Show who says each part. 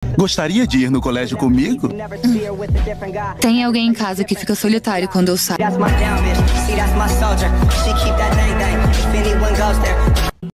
Speaker 1: Gostaria de ir no colégio comigo?
Speaker 2: Tem alguém em casa que fica solitário quando eu saio.